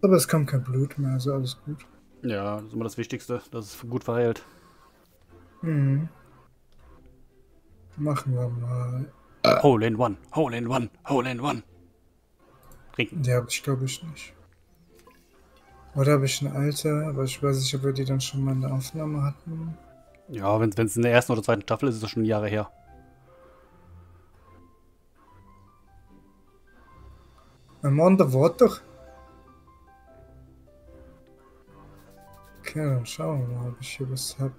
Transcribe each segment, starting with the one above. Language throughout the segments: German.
Aber es kommt kein Blut mehr, also alles gut. Ja, das ist immer das Wichtigste, dass es gut verheilt. Mhm. Machen wir mal. Hole in one, hole in one, hole in one. Trinken. Die habe ich, glaube ich, nicht. Oder habe ich eine alte, aber ich weiß nicht, ob wir die dann schon mal in der Aufnahme hatten. Ja, wenn es in der ersten oder zweiten Staffel ist, ist das schon Jahre her. I'm on the water. Okay, dann schauen wir mal, ob ich hier was habe.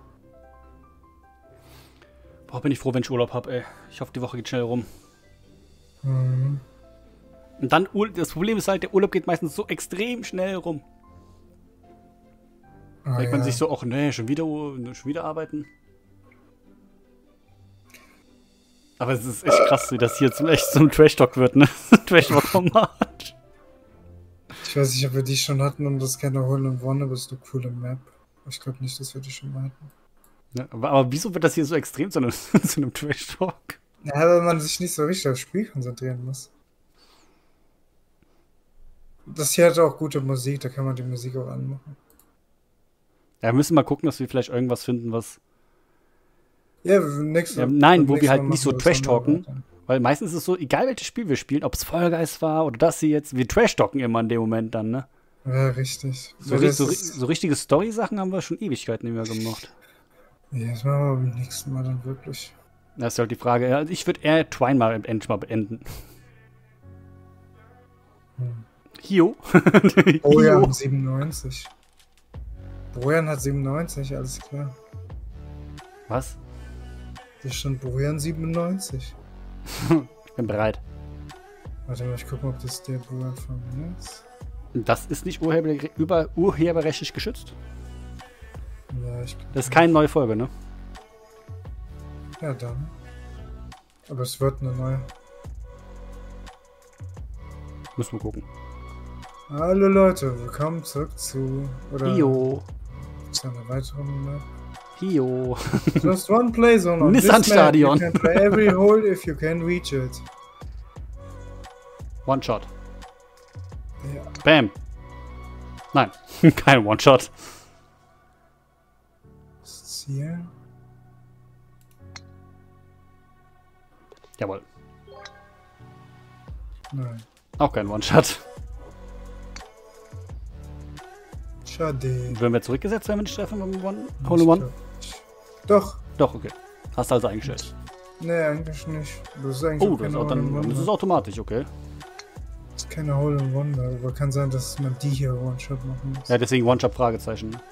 Boah, bin ich froh, wenn ich Urlaub habe, ey. Ich hoffe, die Woche geht schnell rum. Mhm. Und dann, das Problem ist halt, der Urlaub geht meistens so extrem schnell rum. Ah, Denkt man ja. sich so, ach nee, schon wieder arbeiten. Aber es ist echt krass, wie das hier echt so ein Trash-Talk wird, ne? Trash-Talk-Format. Ich weiß nicht, ob wir die schon hatten und das keine Hole in One, aber es ist eine coole Map. Ich glaube nicht, dass wir die schon mal hatten. Ja, aber wieso wird das hier so extrem zu einem Trash-Talk? Ja, weil man sich nicht so richtig aufs Spiel konzentrieren muss. Das hier hat auch gute Musik, da kann man die Musik auch anmachen. Ja, wir müssen mal gucken, dass wir vielleicht irgendwas finden, was... Ja, nein, wo wir halt nicht so Trash-Talken. Weil meistens ist es so, egal welches Spiel wir spielen, ob es Fall Guys war oder das hier jetzt, wir Trash-Talken immer in dem Moment dann, ne? Ja, richtig. So richtige Story-Sachen haben wir schon Ewigkeiten nicht mehr gemacht. Ja, das machen wir beim nächsten Mal dann wirklich. Das ist halt die Frage. Ja, ich würde eher Twine mal endlich mal beenden. Hio. Bojan 97. Bojan hat 97, alles klar. Was? Hier stand Bojan 97. Ich bin bereit. Warte mal, ich guck mal, ob das der Bojan von mir ist. Das ist nicht urheberrechtlich geschützt. Ja, Das ist keine neue Folge, ne? Ja, dann. Aber es wird eine neue. Müssen wir gucken. Hallo Leute, willkommen zurück zu... Oder Hio. zu einer weiteren Map. Hio. Just one play zone on Nissan this map. Stadion. You can play every hole if you can reach it. One Shot. Ja. Bam. Nein, kein One Shot. Das Ziel. Jawohl. Nein. Auch kein One Shot. Schade. Würden wir zurückgesetzt, wenn wir nicht treffen beim Hole in One? Doch. Doch, okay. Hast du also eingestellt. Nee, eigentlich nicht. Das ist eigentlich Oh, auch keine Hole in One. das ist automatisch, okay. Das ist keine Hole in One, aber kann sein, dass man die hier One-Shot machen muss. Ja, deswegen One Shot Fragezeichen. Ne?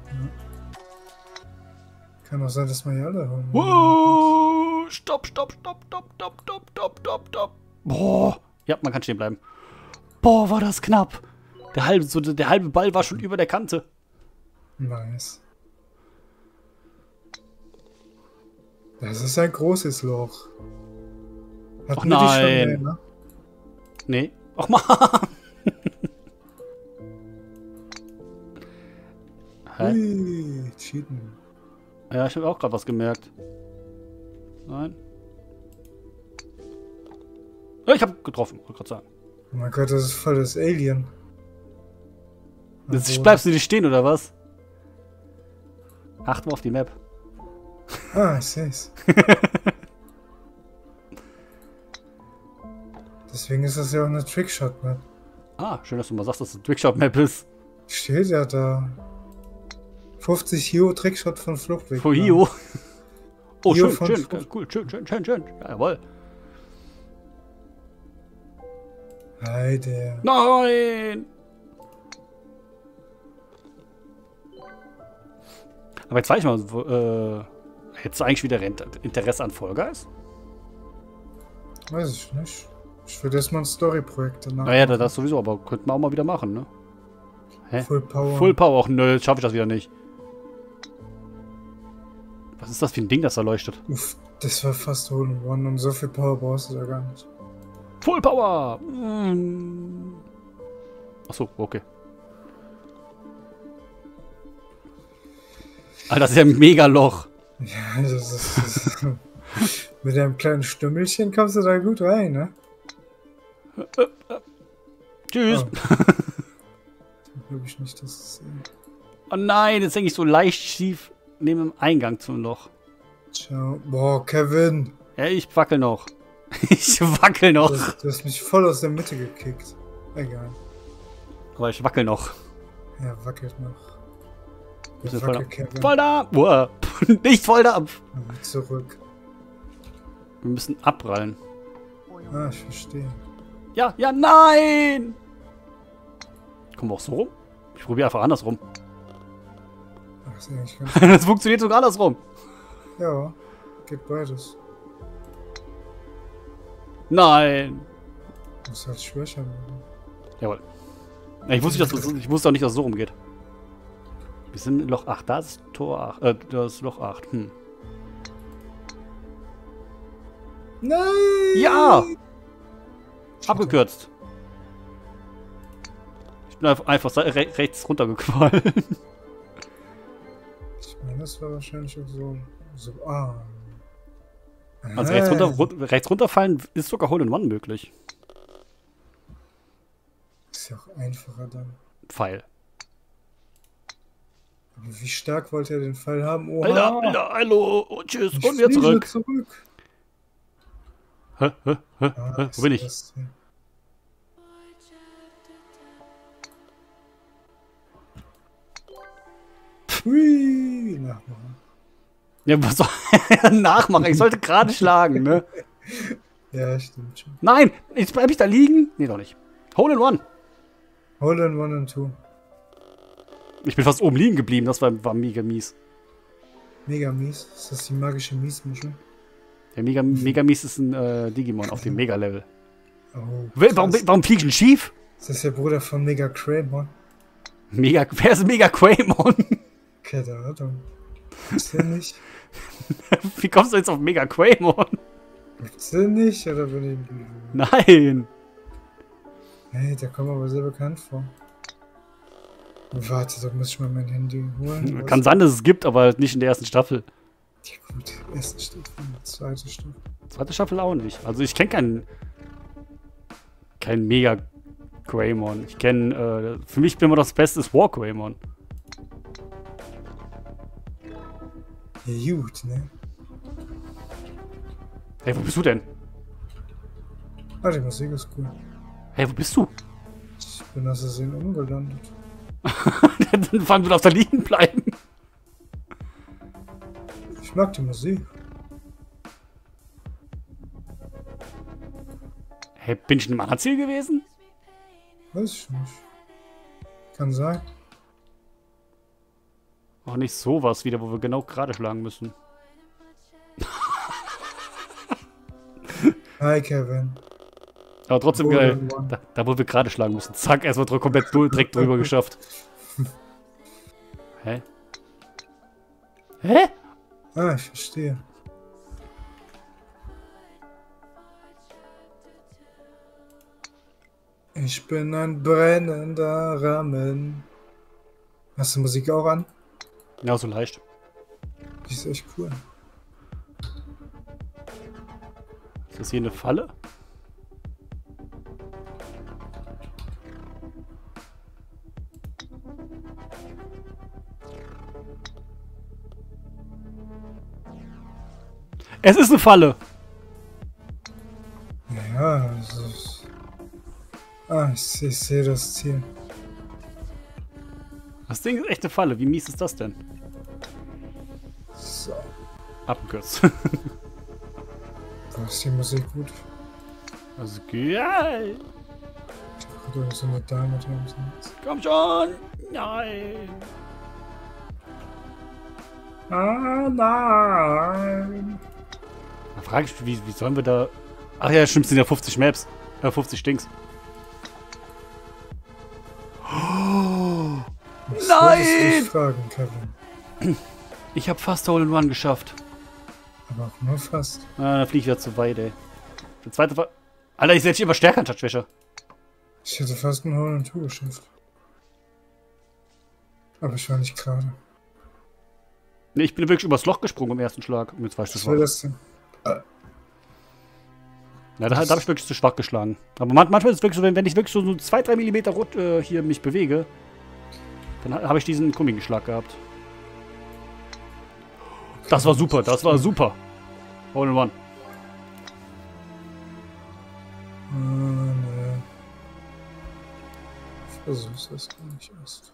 Kann auch sein, dass man hier alle Hole in One Wow, stopp. Boah. Ja, man kann stehen bleiben. Boah, war das knapp. Der halbe Ball war schon über der Kante. Nice. Das ist ein großes Loch. Ach Hatten wir die schon? nein. Nee, ne? Nee. Ach man. Hä? Ui, cheaten. Ja, ich habe auch gerade was gemerkt. Nein. Ja, ich habe getroffen, wollte gerade sagen. Oh mein Gott, das ist voll das Alien. Jetzt bleibst du nicht stehen, oder was? Acht mal auf die Map. Ah, ich seh's. Deswegen ist das ja auch eine Trickshot-Map. Ah, schön, dass du mal sagst, dass es eine Trickshot-Map ist. Steht ja da. 50 Hio Trickshot von Fluchtweg. Für Hio. Oh, Hio schön, von schön, Flucht- cool, schön. Ja, jawohl. Heide. Nein! Aber jetzt weiß ich mal, hättest du eigentlich wieder Interesse an Fall Guys? Weiß ich nicht. Ich will erstmal ein Story-Projekt danach. Naja, das sowieso, aber könnten wir auch mal wieder machen, ne? Hä? Full Power. Full Power, ach nö, jetzt schaffe ich das wieder nicht. Was ist das für ein Ding, das da leuchtet? Uff, das war fast Hole in One und so viel Power brauchst du da gar nicht. Full Power! Achso, okay. Alter, das ist ja ein Megaloch. Ja, das ist mit deinem kleinen Stümmelchen kommst du da gut rein, ne? Tschüss. Oh. glaube ich nicht, dass es... Oh nein, jetzt hänge ich so leicht schief neben dem Eingang zum Loch. Ciao. Boah, Kevin! Ja, ich wackel noch. Ich wackel noch. Du hast mich voll aus der Mitte gekickt. Egal. Aber ich wackel noch. Ja, wackelt noch. Wir Ja, sind voll da. Kevin. Voll da! Uah. Nicht voll da! Zurück. Wir müssen abprallen. Ah, ich verstehe. Ja, ja, nein! Kommen wir auch so rum? Ich probiere einfach andersrum. Ach, ist eigentlich ganz... Das funktioniert sogar andersrum. Ja, geht beides. Nein! Muss halt schwächer werden. Jawohl. Ja, ich wusste auch nicht, dass es so rumgeht. Wir sind in Loch 8. Da ist Tor 8. Das ist Loch 8. Nein! Ja! Abgekürzt. Ich bin einfach rechts runtergefallen. Ich meine, das war wahrscheinlich auch so... Also rechts runterfallen ist sogar Hole-in-One möglich. Ist ja auch einfacher dann. Pfeil. Aber wie stark wollte er den Pfeil haben? Oha! Alter, hallo, und tschüss, Ich und wir fliege zurück. Wo bin ich? Das hier? Hui, nachmachen. Ja, was soll nachmachen? Ich sollte gerade schlagen, ne? Ja, stimmt schon. Nein, jetzt bleib ich da liegen? Nee, doch nicht. Hole in One. Hole in One and Two. Ich bin fast oben liegen geblieben, das war mega mies. Mega mies. Ist das die magische Miesmuschel? Der mega mies ist ein Digimon auf dem Mega-Level. Oh, Warum flieg ich denn schief? ist das der Bruder von Mega Craymon? Wer ist Mega Quaymon? Keine Ahnung. Gibt's den nicht? Wie kommst du jetzt auf Mega Quaymon? Gibt's den nicht? Oder bin ich... Nein. Hey, der kommt mir aber sehr bekannt vor. Warte, da muss ich mal mein Handy holen. Kann sein, dass es gibt, aber nicht in der ersten Staffel. Ja gut, erste Staffel, zweite Staffel. Zweite Staffel auch nicht. Also ich kenne keinen Mega Quaymon. Ich kenne, für mich bin immer das Beste ist War Quaymon. Ja gut, ne? Hey, wo bist du denn? Ah, die Musik ist cool. Hey, wo bist du? Ich bin aus Versehen umgelandet. Dann vor allem, du darfst da liegen bleiben. Ich mag die Musik. Hey, bin ich in einem anderen Ziel gewesen? Weiß ich nicht. Kann sein. Auch nicht sowas wieder, wo wir genau gerade schlagen müssen. Hi, Kevin. Aber trotzdem Hole geil. in One. Da, wo wir gerade schlagen mussten. Zack, erstmal komplett direkt drüber geschafft. Hä? Hä? Ah, ich verstehe. Ich bin ein brennender Rahmen. Hast du Musik auch an? Ja, so leicht. Die ist echt cool. Ist das hier eine Falle? Es ist eine Falle! Ja, das ist... Ah, ich sehe das Ziel. Das Ding ist echt eine Falle. Wie mies ist das denn? So. Abgekürzt. Da ist die Musik gut. Also geil! Ich habe so eine Dame drin. Komm schon! Nein! Ah, nein! Da frage ich mich, wie sollen wir da... Ach ja, stimmt, es sind ja 50 Maps. 50 Dings. Oh, nein! Fragen, Kevin. Ich habe fast Hole in One geschafft. Aber auch nur fast. Ah, da fliege ich wieder zu weit, ey. Der zweite Fall. Alter, ich setze immer stärker an Touchwäsche. Ich hätte fast ein Hole in Two geschafft. Aber ich war nicht gerade. Ne, ich bin wirklich übers Loch gesprungen im ersten Schlag. Und jetzt weißt du Was war das denn? Ja, da habe ich wirklich zu schwach geschlagen. Aber manchmal ist es wirklich so, wenn ich wirklich so 2-3 Millimeter hier mich bewege, Dann habe ich diesen Gummigeschlag gehabt. Das war super, das war super. Hole in One. Nee. Ich versuch's das gar nicht erst.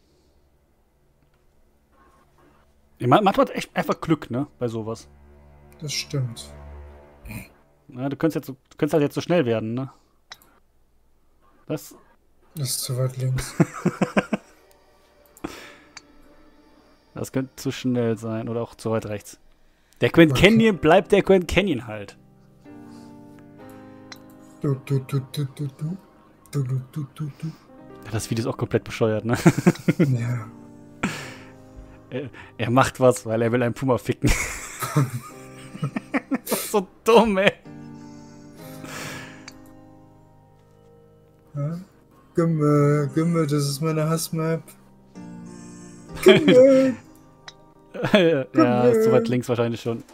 Man hat echt einfach Glück, ne? Bei sowas. Das stimmt. Ja, du könntest halt jetzt so schnell werden, ne? Das ist zu weit links. Das könnte zu schnell sein oder auch zu weit rechts. Der Grand Canyon bleibt der Grand Canyon halt. Du. Das Video ist auch komplett bescheuert, ne? Ja. Er macht was, weil er will einen Puma ficken. Das ist so dumm, ey. Ja? Gimme, das ist meine Hassmap. Gimme. Ja, ist zu weit links wahrscheinlich schon.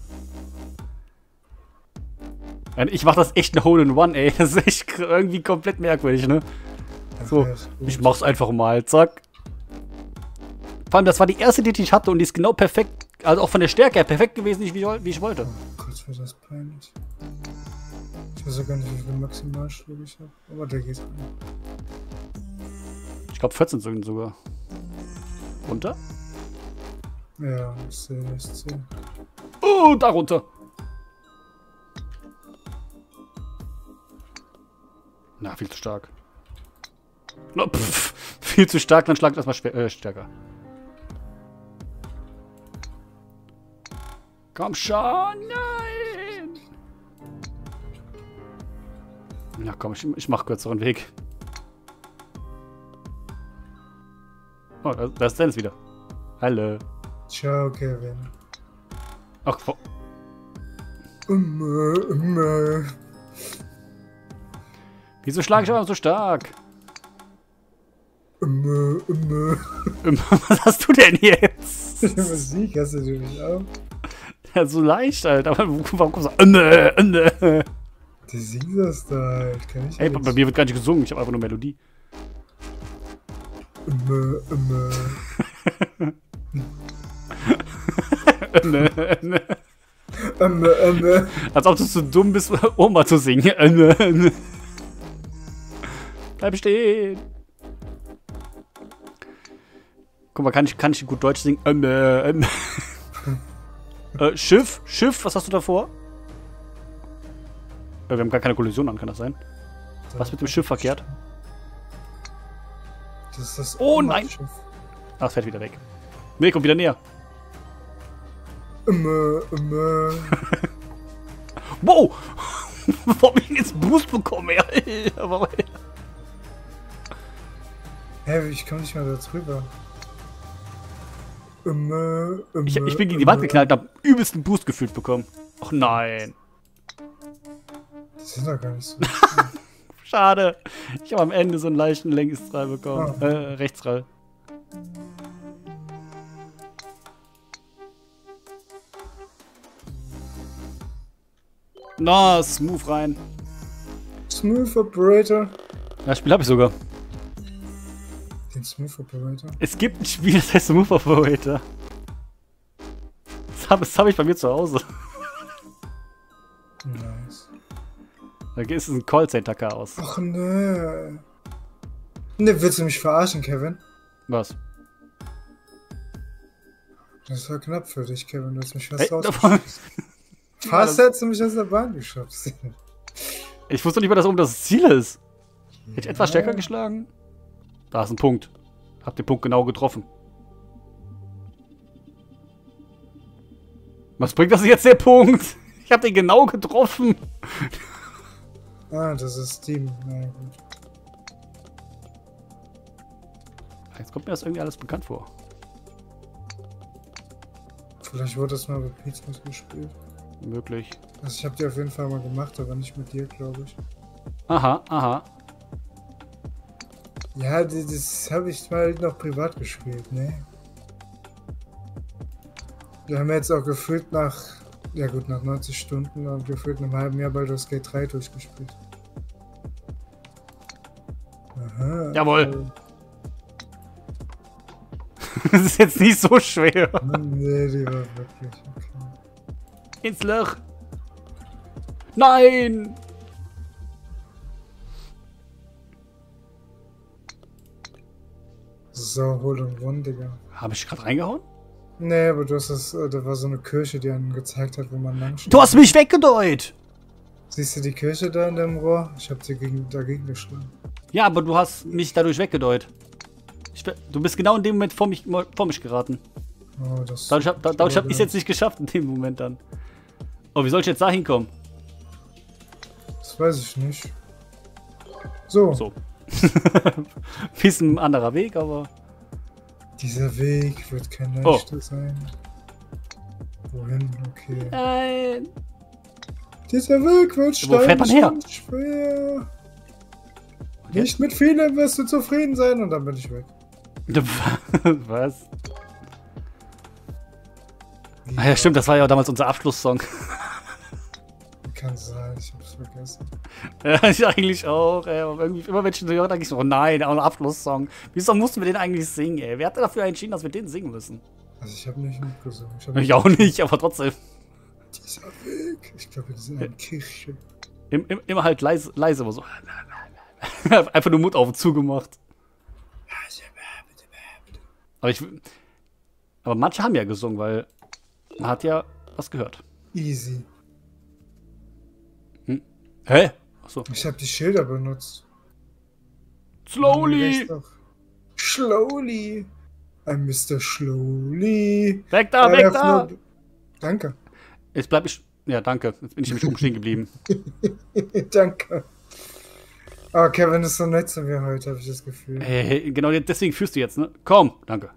Ich mach das echt ein Hole in One, ey. Das ist echt irgendwie komplett merkwürdig, ne? So, ich mach's einfach mal, zack. Vor allem, das war die erste, die ich hatte und die ist genau perfekt, also auch von der Stärke her perfekt gewesen, wie ich wollte. Oh Gott, wird das peinlich. Ich weiß ja gar nicht, wie viel Maximalschläge ich habe, aber der geht rein. Ich glaube 14 sind sogar. Runter? Ja, ich sehe. Oh, da runter. Na, viel zu stark. No, viel zu stark, dann schlagt erstmal stärker. Komm schon, nein! Na komm, ich mach kürzeren Weg. Oh, da ist Dennis wieder. Hallo. Ciao, Kevin. Ach, wieso schlage ich aber so stark? Was hast du denn jetzt? Die Musik hast du nicht auch? Ja, so leicht halt, aber warum kommst du? Die singt das da halt, kann ich Ey, nicht. bei mir wird gar nicht gesungen, ich habe einfach nur Melodie. Als ob du zu dumm bist, Oma zu singen. Bleib stehen. Guck mal, kann ich gut Deutsch singen? Schiff, was hast du davor? Wir haben gar keine Kollision an, kann das sein? Was mit dem Schiff verkehrt? Das ist das Oh nein! Ach, es fährt wieder weg. Nee, kommt wieder näher. Wow! Warum hab ich jetzt Boost bekommen, ey? Hä, ich komm nicht mehr da drüber. Ich bin gegen die Wand geknallt und hab übelsten Boost gefühlt bekommen. Ach nein. Das sind doch gar nicht so. Schade. Ich habe am Ende so einen leichten Längsdrall bekommen. Oh. Rechtsdrall. Na, smooth rein. Smooth Operator. Ja, das Spiel habe ich sogar. Den Smooth Operator? Es gibt ein Spiel, das heißt Smooth Operator. Das hab ich bei mir zu Hause. Nice. Da ist es ein Callcenter-Chaos. Ach ne. Ne, willst du mich verarschen, Kevin? Was? Das war knapp für dich, Kevin. Du hast mich fast rausgeschmissen. Fast hättest du mich aus der Bahn geschubst. Ich wusste nicht mal, dass oben das Ziel ist. Hätte ich etwas stärker geschlagen? Da ist ein Punkt. Hab den Punkt genau getroffen. Was bringt das jetzt, der Punkt? Ich hab den genau getroffen. Ah, das ist Steam. Na gut. Jetzt kommt mir das irgendwie alles bekannt vor. Vielleicht wurde das mal bei Pizmas gespielt. Möglich. Also ich habe die auf jeden Fall mal gemacht, aber nicht mit dir, glaube ich. Aha, aha. Ja, das habe ich mal noch privat gespielt, ne? Wir haben jetzt auch gefühlt nach, ja gut, nach 90 Stunden und gefühlt einem halben Jahr Baldur's Gate 3 durchgespielt. Aha. Jawohl. Das ist jetzt nicht so schwer. Nee, die war wirklich okay. Ins Loch. Nein! So, hol und run, Digga. Habe ich gerade reingehauen? Nee, aber du hast das, da war so eine Kirche, die einem gezeigt hat, wo man lang steht. Du hast mich weggedeutet! Siehst du die Kirche da in dem Rohr? Ich hab dir dagegen geschlagen. Ja, aber du hast mich dadurch weggedeutet. Du bist genau in dem Moment vor mich geraten. Oh, das Dadurch hab ich es jetzt nicht geschafft in dem Moment dann. Oh, wie soll ich jetzt da hinkommen? Das weiß ich nicht. So. So. Bisschen anderer Weg, aber... Dieser Weg wird kein leichter sein. Wohin? Okay. Nein. Dieser Weg wird Wo fährt man her? und schwer. Nicht mit vielem wirst du zufrieden sein und dann bin ich weg. Was? Ah ja, stimmt, das war ja damals unser Abschlusssong. Kann sein, ich hab's vergessen. Ja, ich eigentlich auch, ey. Aber irgendwie, immer wenn ich so höre, denke ich so, oh nein, auch ein Abschlusssong. Wieso mussten wir den eigentlich singen, ey? Wer hat dafür entschieden, dass wir den singen müssen? Also ich habe nicht mitgesungen. Ich auch nicht, aber trotzdem. Dieser Weg. Ich glaube, wir sind in einer Kirche. Immer halt leise immer so. Einfach nur Mund auf und zugemacht. Aber manche haben ja gesungen, weil man hat ja was gehört. Easy. Hä? Achso. Ich habe die Schilder benutzt. Slowly! Slowly! I'm Mr. Slowly! Weg da, weg da! Danke. Jetzt bleib ich... Ja, danke. Jetzt bin ich nämlich oben stehen geblieben. Danke. Oh, Kevin ist so nett zu mir heute, habe ich das Gefühl. Hey, genau deswegen führst du jetzt, ne? Komm, danke.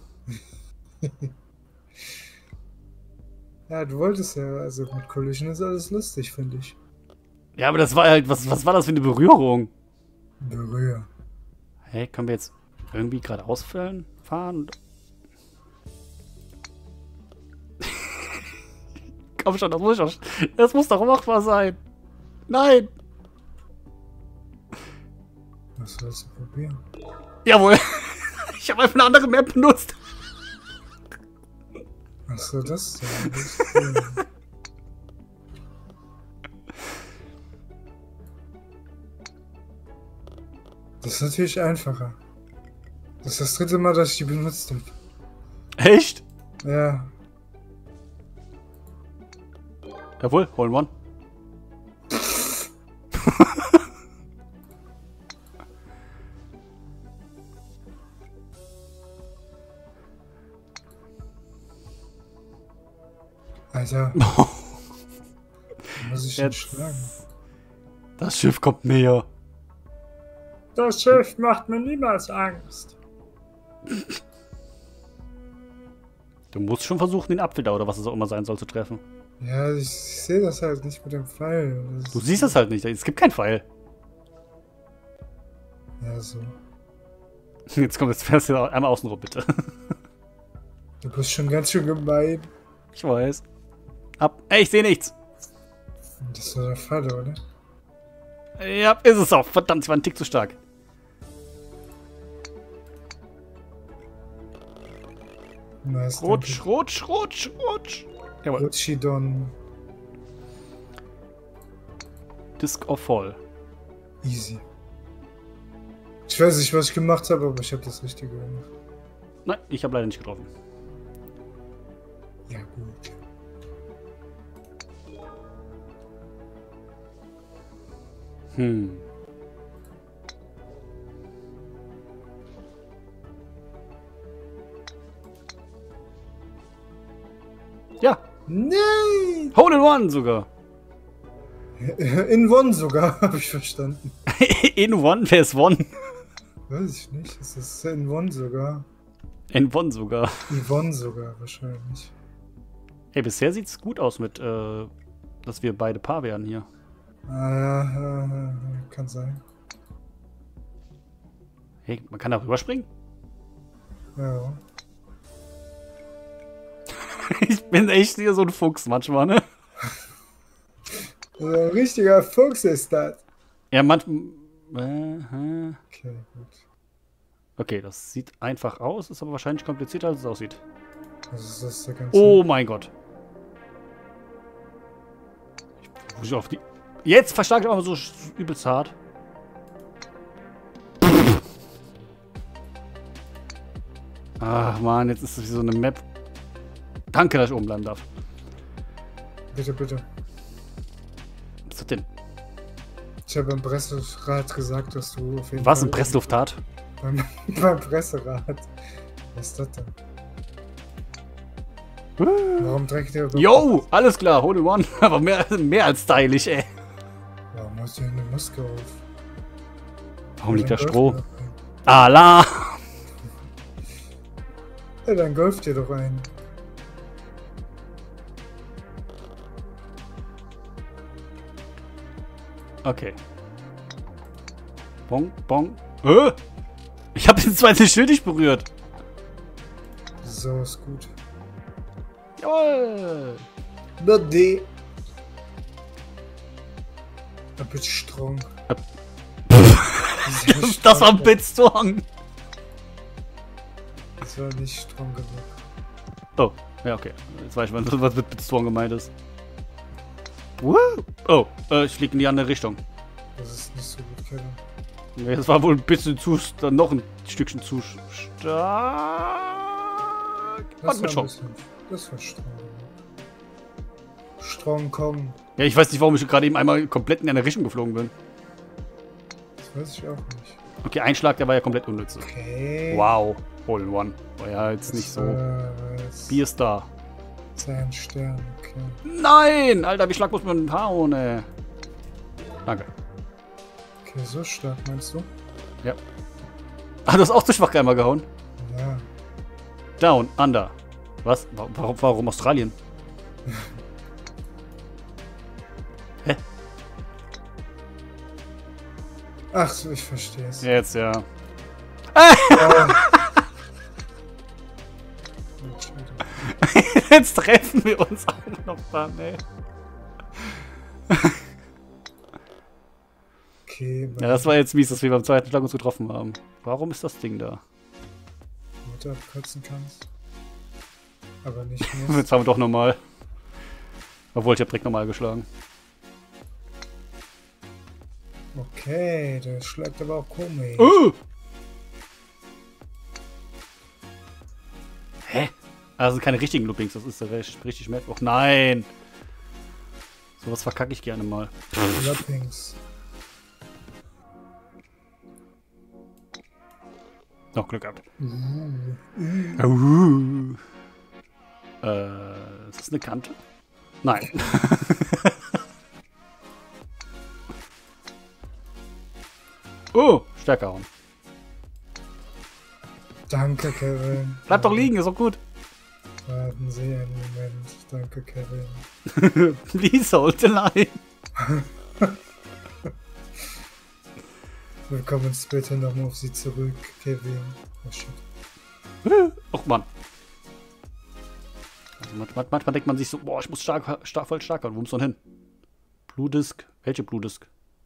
Ja, du wolltest ja, also mit Collision ist alles lustig, finde ich. Ja, aber das war halt, was war das für eine Berührung? Berühr. Hey, können wir jetzt irgendwie geradeaus fahren? Komm schon, das muss doch machbar sein. Nein! Was sollst du probieren? Jawohl! Ich habe einfach eine andere Map benutzt. Achso, das ist Das ist natürlich einfacher. Das ist das dritte Mal, dass ich die benutzt habe. Echt? Ja. Jawohl, Hole in One. Alter. Muss ich jetzt schlagen? Das Schiff kommt näher. Das Schiff macht mir niemals Angst. Du musst schon versuchen, den Apfel da oder was es auch immer sein soll zu treffen. Ja, ich sehe das halt nicht mit dem Pfeil. Du siehst es halt nicht, es gibt keinen Pfeil. Ja, so. Jetzt fährst du einmal außen rum, bitte. Du bist schon ganz schön gemein. Ich weiß. Ey, ich sehe nichts. Das war der Fall, oder? Ja, ist es auch. Verdammt, ich war ein Tick zu stark. Nice, Rutsch. Jawohl. Rutschidon. Disc of Fall. Easy. Ich weiß nicht, was ich gemacht habe, aber ich habe das Richtige gemacht. Nein, ich habe leider nicht getroffen. Ja, gut. Ja. Nein! Hole in One sogar. In One sogar, habe ich verstanden. In One? Wer ist One? Weiß ich nicht. Es ist in One sogar. In One sogar. Yvonne sogar, wahrscheinlich. Ey, bisher sieht's gut aus mit, dass wir beide Paar werden hier. Ah, ja, kann sein. Hey, man kann da rüberspringen? Ja. Ich bin echt hier so ein Fuchs manchmal, ne? So ein richtiger Fuchs ist das. Ja, manchmal... Okay, gut. Okay, das sieht einfach aus, ist aber wahrscheinlich komplizierter, als es aussieht. Also das ist der ganze... Oh mein Gott. Ich muss auf die... Jetzt verschlage ich auch mal so übelst hart. Ach man, jetzt ist es wie so eine Map. Danke, dass ich oben bleiben darf. Bitte, bitte. Was ist das denn? Ich habe beim Presserat gesagt, dass du auf jeden Was, Fall... ein Presslufttat? Beim Presserat. Was ist das denn? Warum trägt der... Yo, alles klar, Hole in One. Aber mehr als stylisch, ey. Warum hast du hier eine Maske auf? Warum liegt da Dann Stroh? golf dir doch ein. Allah! Ja, dann golf dir doch ein. Okay. Bong, bong. Ich habe den zweiten Schild nicht berührt. So, ist gut. Jawohl. Buddy. A bit strong. Das war ein Bit strong. Das war nicht strong genug. Oh, ja, okay. Jetzt weiß ich, was mit Bit strong gemeint ist. Woo. Oh, ich fliege in die andere Richtung. Das ist nicht so gut, Kevin. Nee, das war wohl ein bisschen zu... Dann noch ein Stückchen zu stark. Das Mit war Schock. ein bisschen... Das war strong genug. Strong, komm. Ja, ich weiß nicht, warum ich gerade eben einmal komplett in eine Richtung geflogen bin. Das weiß ich auch nicht. Okay, ein Schlag, der war ja komplett unnütz. Okay. Wow, Hole in One. War ja jetzt nicht so. Bier ist da. Sein Stern, okay. Nein! Alter, wie Schlag muss man hauen, ey. Danke. Okay, so stark meinst du? Ja. Ah, du hast auch zu schwach einmal gehauen. Ja. Down, under. Was? Warum Australien? Hä? Ach so, ich verstehe es. Jetzt, ja. Jetzt treffen wir uns auch noch dann, ey. Okay, Ja, das war jetzt mies, dass wir beim zweiten Schlag uns getroffen haben. Warum ist das Ding da? Mutter abkürzen kannst. Aber nicht mehr. Jetzt haben wir doch nochmal. Obwohl, ich habe direkt nochmal geschlagen. Okay, der schlägt aber auch komisch. Hä? Also keine richtigen Loopings, das ist ja richtig Map. Och nein! Sowas verkacke ich gerne mal. Loopings. Noch Glück gehabt. Ist das eine Kante? Nein. Oh, stärker hauen. Danke, Kevin. Bleib doch liegen, ist doch gut. Warten Sie einen Moment. Danke, Kevin. Please hold the line. Wir kommen später nochmal auf Sie zurück, Kevin. Oh shit. Och Mann. Also manchmal denkt man sich so, boah, ich muss voll stark hauen. Wo muss man hin? Blue Disc. Welche Blue Disc?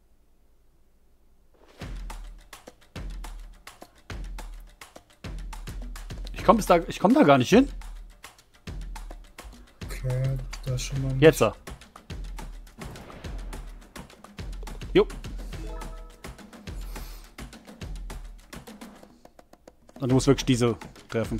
Ich komm da gar nicht hin. Okay, da schon mal. Jetzt. Jo. Und du musst wirklich diese treffen.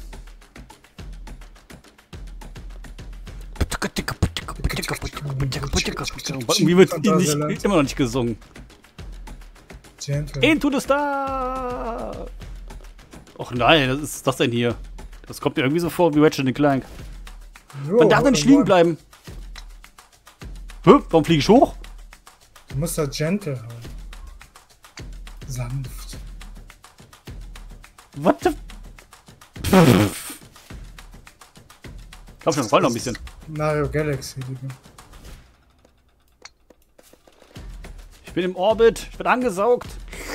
Wie wird die nicht, immer noch nicht gesungen? Gentle. Into the Star! Och nein, was ist das denn hier? Das kommt mir irgendwie so vor wie Ratchet Clank. Man darf da nicht liegen bleiben. Hä? Warum fliege ich hoch? Du musst da gentle hauen. Sanft. What the... Komm schon, roll noch ein bisschen. Mario Galaxy, Digga. Ich bin im Orbit. Ich bin angesaugt.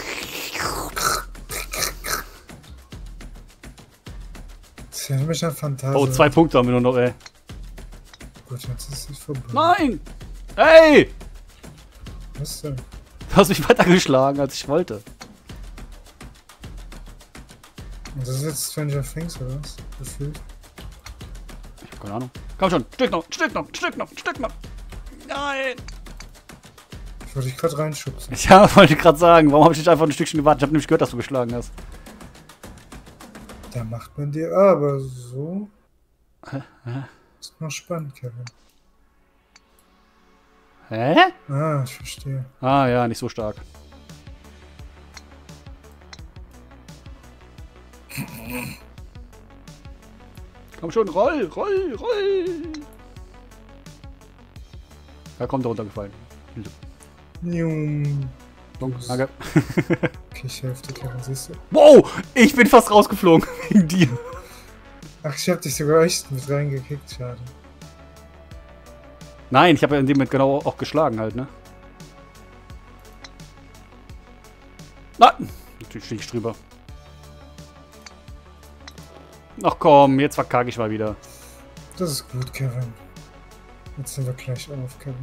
Das erinnert mich an Phantasia. Oh, 2 Punkte haben wir nur noch, ey. Gut, jetzt ist es vorbei. Nein! Ey! Was denn? Du hast mich weitergeschlagen, als ich wollte. Und das ist jetzt Stranger Things, oder was? Gefühlt. Ich hab keine Ahnung. Komm schon, Stück noch, Stück noch, Stück noch, Stück noch. Nein! Ich wollte dich gerade reinschubsen. Ja, wollte ich gerade sagen. Warum habe ich nicht einfach ein Stückchen gewartet? Ich habe nämlich gehört, dass du geschlagen hast. Da macht man dir aber so. Hä? Ist noch spannend, Kevin. Hä? Ah, ich verstehe. Ah ja, nicht so stark. Komm schon, roll, roll, roll. Da kommt er runtergefallen. Jum. Danke. Okay, ich helfe dir, Kevin, siehst du? Wow, ich bin fast rausgeflogen wegen dir. Ach, ich hab dich sogar echt mit reingekickt, schade. Nein, ich habe ja in dem Moment genau auch geschlagen halt, ne? Nein! Natürlich stehe ich drüber. Ach komm, jetzt verkacke ich mal wieder. Das ist gut, Kevin. Jetzt sind wir gleich auf, Kevin.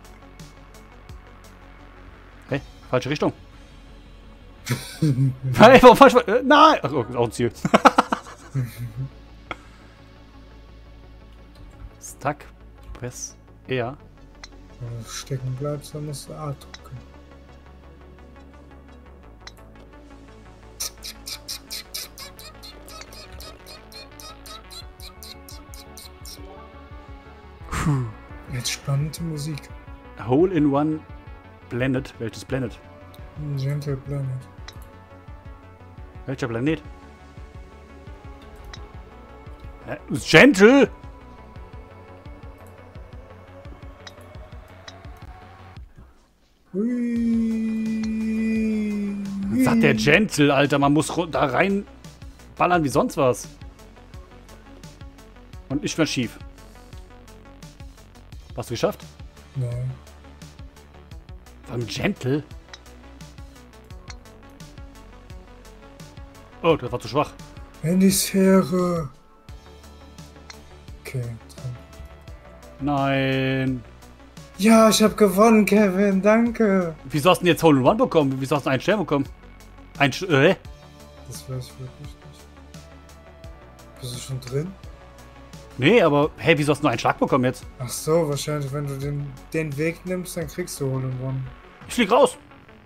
Hey, falsche Richtung. Hey, warum falsch? Nein! Ach, oh, auch ein Ziel. Stuck, Press, R. Wenn du stecken bleibst, dann musst du A drücken. Jetzt spannende Musik. Hole in One Planet. Welches Planet? Gentle Planet. Welcher Planet? Hä? Gentle? Hui. Sagt der Gentle, Alter. Man muss da rein ballern wie sonst was. Und nicht mehr schief. Hast du geschafft? Nein. Beim Gentle? Oh, das war zu schwach. Handysphäre. Okay, dran. Nein. Ja, ich habe gewonnen, Kevin. Danke. Wieso hast du denn jetzt Hole in One bekommen? Wieso hast du einen Stern bekommen? Ein Das weiß ich wirklich nicht. Bist du schon drin? Nee, aber hey, wieso hast du nur einen Schlag bekommen jetzt? Ach so, wahrscheinlich, wenn du den Weg nimmst, dann kriegst du Hole in One. Ich flieg raus.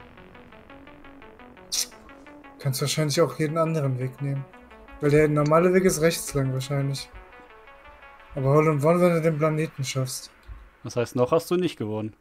Kannst wahrscheinlich auch jeden anderen Weg nehmen. Weil der normale Weg ist rechts lang wahrscheinlich. Aber Hole in One, wenn du den Planeten schaffst. Das heißt, noch hast du nicht gewonnen.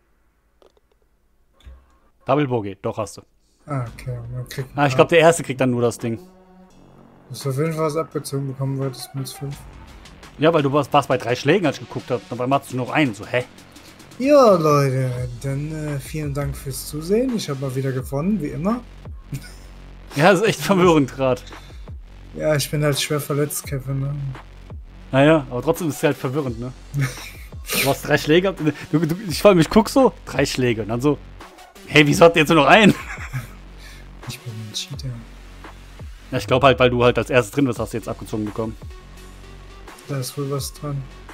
Double Bogey, doch hast du. Ah, okay. Man kriegt Ah, ich glaube, der Erste kriegt dann nur das Ding. Du hast auf jeden Fall was abgezogen bekommen, weil das mit 5. Ja, weil du warst bei 3 Schlägen, als ich geguckt habe. Dabei machst du noch einen. So, hä? Ja, Leute, dann vielen Dank fürs Zusehen. Ich habe mal wieder gewonnen, wie immer. Ja, das ist echt verwirrend gerade. Ja, ich bin halt schwer verletzt, Kevin. Ne? Naja, aber trotzdem ist es halt verwirrend, ne? Du hast 3 Schläge. Ich vor allem, ich guck so, 3 Schläge. Und dann so, hey, wieso hat der jetzt nur noch einen? Ich bin ein Cheater. Ja, ich glaube halt, weil du halt als erstes drin bist, hast du jetzt abgezogen bekommen. Da ist wohl was dran.